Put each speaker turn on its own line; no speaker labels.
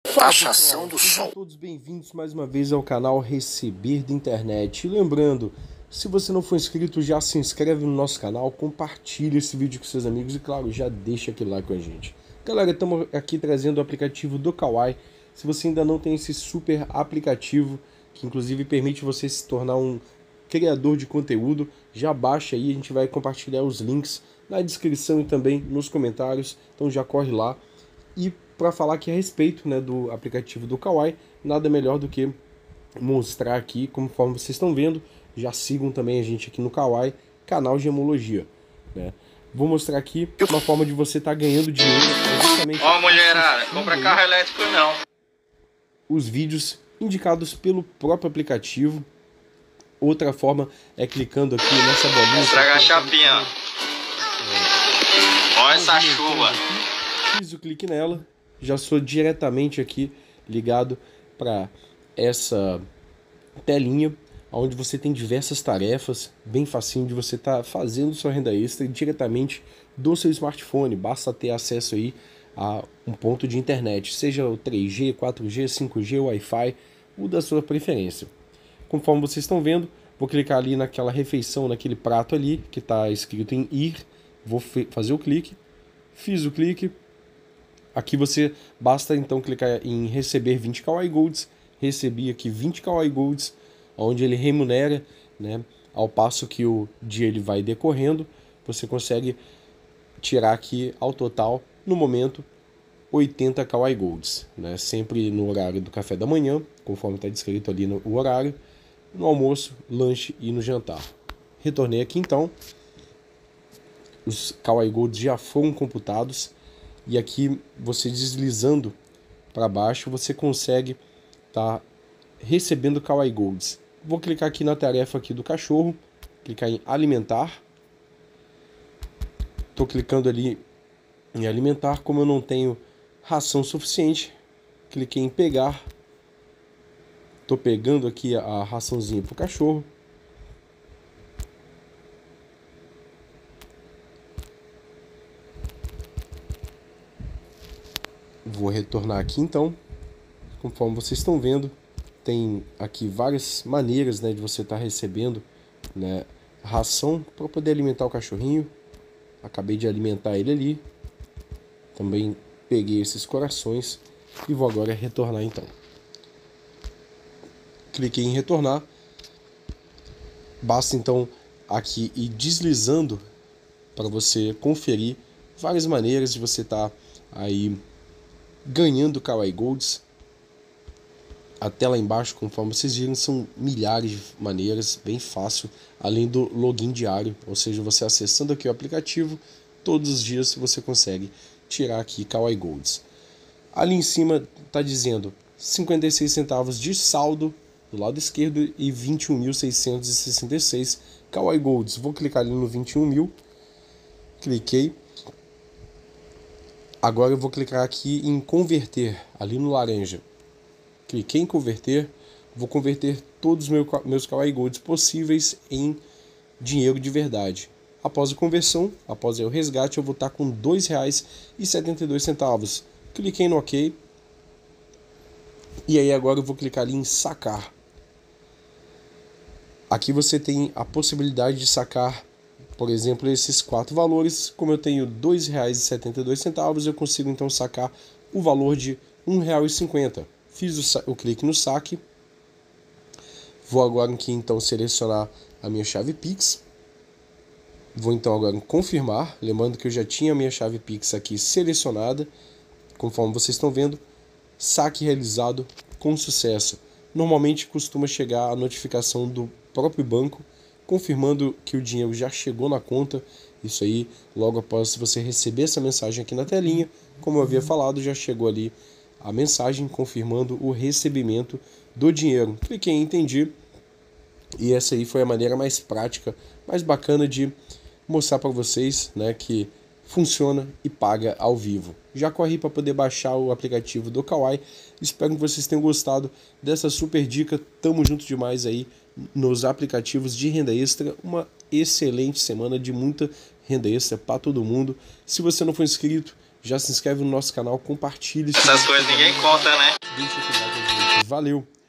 Taxação do
Sejam
sol.
todos bem-vindos mais uma vez ao canal Receber da Internet. E lembrando, se você não for inscrito, já se inscreve no nosso canal, compartilha esse vídeo com seus amigos e, claro, já deixa aquele like com a gente. Galera, estamos aqui trazendo o aplicativo do Kawaii. Se você ainda não tem esse super aplicativo, que inclusive permite você se tornar um criador de conteúdo, já baixa aí, a gente vai compartilhar os links na descrição e também nos comentários, então já corre lá. E para falar aqui a respeito, né, do aplicativo do Kawaii, nada melhor do que mostrar aqui, conforme vocês estão vendo, já sigam também a gente aqui no Kawaii, canal Gemologia, né? Vou mostrar aqui uma forma de você estar ganhando dinheiro.
Ó, mulherada, compra carro elétrico não.
Os vídeos indicados pelo próprio aplicativo. Outra forma é clicando aqui nessa bolinha.
Estraga a chapinha, ó. Olha essa chuva.
Fiz o clique nela, já sou diretamente aqui ligado para essa telinha, onde você tem diversas tarefas, bem facinho de você estar fazendo sua renda extra diretamente do seu smartphone. Basta ter acesso aí a um ponto de internet, seja o 3G, 4G, 5G, Wi-Fi, o da sua preferência. Conforme vocês estão vendo, vou clicar ali naquela refeição, naquele prato ali, que está escrito em ir, vou fazer o clique, fiz o clique. Aqui você basta então clicar em receber 20 Kawaii Golds, recebi aqui 20 Kawaii Golds, onde ele remunera, né, ao passo que o dia ele vai decorrendo, você consegue tirar aqui ao total, no momento, 80 Kawaii Golds, né, sempre no horário do café da manhã, conforme está descrito ali no horário, no almoço, lanche e no jantar. Retornei aqui então, os Kawaii Golds já foram computados, e aqui você deslizando para baixo você consegue estar recebendo Kawaii Golds. Vou clicar aqui na tarefa aqui do cachorro, clicar em alimentar. Estou clicando ali em alimentar, como eu não tenho ração suficiente, cliquei em pegar. Estou pegando aqui a raçãozinha para o cachorro. Vou retornar aqui então. Conforme vocês estão vendo, tem aqui várias maneiras, né, de você estar recebendo, né, ração para poder alimentar o cachorrinho. Acabei de alimentar ele ali. Também peguei esses corações e vou agora retornar então. Cliquei em retornar. Basta então aqui ir deslizando para você conferir várias maneiras de você estar aí ganhando Kawaii Golds. Até lá embaixo, conforme vocês viram, são milhares de maneiras, bem fácil, além do login diário, ou seja, você acessando aqui o aplicativo, todos os dias você consegue tirar aqui Kawaii Golds. Ali em cima está dizendo 56 centavos de saldo do lado esquerdo e 21.666 Kawaii Golds. Vou clicar ali no 21.000, cliquei. Agora eu vou clicar aqui em converter, ali no laranja. Cliquei em converter, vou converter todos os meus Kawaii Golds possíveis em dinheiro de verdade. Após a conversão, após o resgate, eu vou estar com R$ 2,72. Cliquei no OK. E aí agora eu vou clicar ali em sacar. Aqui você tem a possibilidade de sacar, por exemplo, esses 4 valores. Como eu tenho R$ 2,72, eu consigo então sacar o valor de R$ 1,50. Fiz o clique no saque. Vou agora aqui então selecionar a minha chave Pix. Vou então agora em confirmar, lembrando que eu já tinha a minha chave Pix aqui selecionada. Conforme vocês estão vendo, saque realizado com sucesso. Normalmente costuma chegar a notificação do próprio banco confirmando que o dinheiro já chegou na conta. Isso aí, logo após você receber essa mensagem aqui na telinha, como eu havia falado, já chegou ali a mensagem confirmando o recebimento do dinheiro. Cliquei em entendi. E essa aí foi a maneira mais prática, mais bacana de mostrar para vocês, né, que funciona e paga ao vivo. Já corri para poder baixar o aplicativo do Kawaii. Espero que vocês tenham gostado dessa super dica. Tamo junto demais aí nos aplicativos de renda extra. Uma excelente semana de muita renda extra para todo mundo. Se você não for inscrito, Já se inscreve no nosso canal, compartilha.
Essas coisas ninguém conta, né?
Deixa o like, valeu!